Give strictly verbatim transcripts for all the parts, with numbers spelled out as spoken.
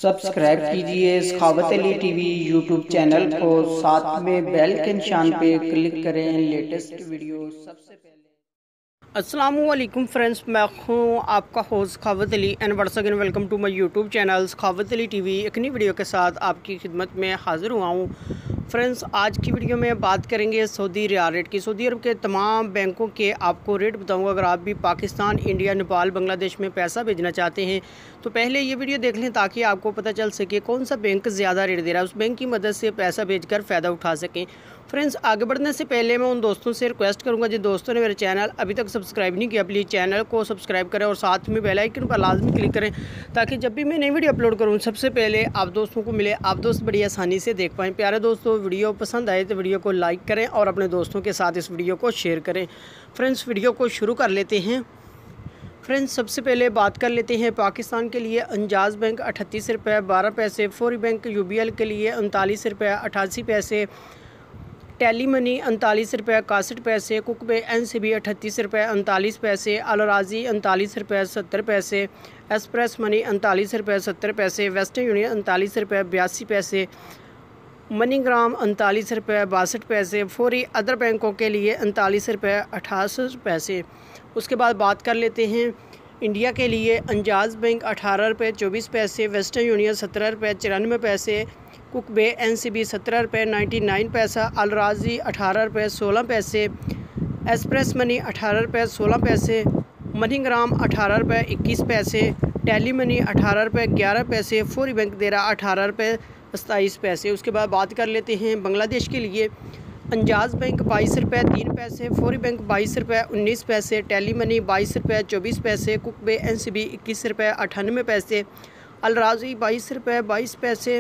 Subscribe कीजिए Sakhawat Ali TV YouTube channel को, साथ में बेल के निशान पे क्लिक करें लेटेस्ट वीडियो सबसे पहले। अस्सलामुअलैकुम फ्रेंड्स, मैं हूँ आपका host Sakhawat Ali and once again welcome to my YouTube channel Sakhawat Ali TV. एक नई वीडियो के साथ आपकी खिदमत में हाज़िर हुआ हूँ। फ्रेंड्स, आज की वीडियो में बात करेंगे सऊदी रियाल रेट की। सऊदी अरब के तमाम बैंकों के आपको रेट बताऊंगा। अगर आप भी पाकिस्तान, इंडिया, नेपाल, बांग्लादेश में पैसा भेजना चाहते हैं तो पहले ये वीडियो देख लें ताकि आपको पता चल सके कौन सा बैंक ज़्यादा रेट दे रहा है, उस बैंक की मदद से पैसा भेजकर फ़ायदा उठा सकें। फ्रेंड्स, आगे बढ़ने से पहले मैं उन दोस्तों से रिक्वेस्ट करूंगा जिन दोस्तों ने मेरे चैनल अभी तक सब्सक्राइब नहीं किया, प्लीज़ चैनल को सब्सक्राइब करें और साथ में बेल आइकन पर लाजमी क्लिक करें ताकि जब भी मैं नई वीडियो अपलोड करूं सबसे पहले आप दोस्तों को मिले, आप दोस्त बड़ी आसानी से देख पाएँ। प्यारे दोस्तों, वीडियो पसंद आए तो वीडियो को लाइक करें और अपने दोस्तों के साथ इस वीडियो को शेयर करें। फ्रेंड्स, वीडियो को शुरू कर लेते हैं। फ्रेंड्स, सबसे पहले बात कर लेते हैं पाकिस्तान के लिए। अंजाज बैंक अठतीस रुपये बारह पैसे, फौरी बैंक यू बी एल के लिए उनतालीस रुपये अठासी पैसे, टेली मनी उनतालीस रुपये इकसठ पैसे, कुकबे एन सी बी अठतीस रुपये उनतालीस पैसे, अलराजी उनतालीस रुपये सत्तर पैसे, एक्सप्रेस मनी उनतालीस रुपये सत्तर पैसे, वेस्टर्न यूनियन उनतालीस रुपये बयासी पैसे, मनीग्राम उनतालीस रुपये बासठ पैसे, फौरी अदर बैंकों के लिए उनतालीस रुपये अठासी पैसे। उसके बाद बात कर लेते हैं इंडिया के लिए। अंजाज बैंक अठारह रुपये चौबीस पैसे, वेस्टर्न यूनियन सत्रह रुपये चौरानवे पैसे, कुकबे एन सी बी सत्रह रुपये नाइन्टी नाइन पैसा, अलराजी अठारह रुपये सोलह पैसे, एक्सप्रेस मनी अठारह रुपये सोलह पैसे, मनीग्राम अठारह रुपये इक्कीस पैसे, टेली मनी अठारह रुपये ग्यारह पैसे, फौरी बैंक दे रहा अठारह रुपये सताईस पैसे। उसके बाद बात कर लेते हैं बांग्लादेश के लिए। अंजाज बैंक बाईस रुपये तीन पैसे, फौरी बैंक बाईस रुपये उन्नीस पैसे, टेली मनी बाईस रुपये चौबीस पैसे, कुकबे एन सी बी इक्कीस रुपये अठानवे पैसे, अलराजी बाईस रुपये बाईस पैसे,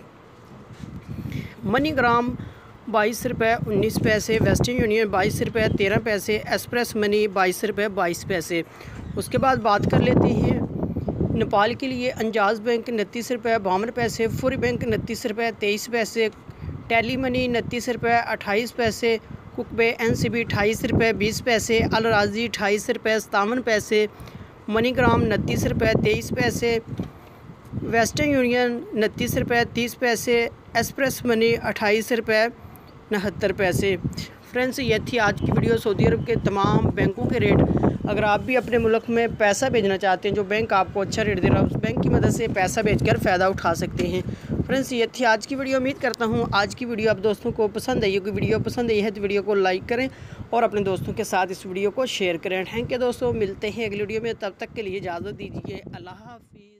मनीग्राम बाईस रुपये उन्नीस पैसे, वेस्टर्न यूनियन बाईस रुपये तेरह पैसे, एक्सप्रेस मनी बाईस रुपये बाईस पैसे। उसके बाद बात कर लेते हैं नेपाल के लिए। अंजाज बैंक उनतीस रुपये बावन पैसे, फौरी बैंक उनतीस रुपये तेईस पैसे, टेली मनी उनतीस रुपये अट्ठाईस पैसे, कुकबे एन सी बी अट्ठाईस रुपये बीस पैसे, अलराजी अट्ठाईस रुपये सतावन पैसे, मनीग्राम उनतीस रुपये तेईस पैसे, वेस्टर्न यूनियन उनतीस रुपये तीस पैसे, एक्सप्रेस मनी अट्ठाईस रुपये उनहत्तर पैसे। फ्रेंड्स, ये थी आज की वीडियो सऊदी अरब के तमाम बैंकों के रेट। अगर आप भी अपने मुल्क में पैसा भेजना चाहते हैं, जो बैंक आपको अच्छा रेट दे रहा है, उस बैंक की मदद से पैसा भेजकर फ़ायदा उठा सकते हैं। फ्रेंड्स, ये थी आज की वीडियो। उम्मीद करता हूँ आज की वीडियो आप दोस्तों को पसंद आई होगी। वीडियो पसंद आई है तो वीडियो को लाइक करें और अपने दोस्तों के साथ इस वीडियो को शेयर करें। थैंक यू दोस्तों, मिलते हैं अगली वीडियो में। तब तक के लिए इजाज़त दीजिए। अल्लाह हाफिज़।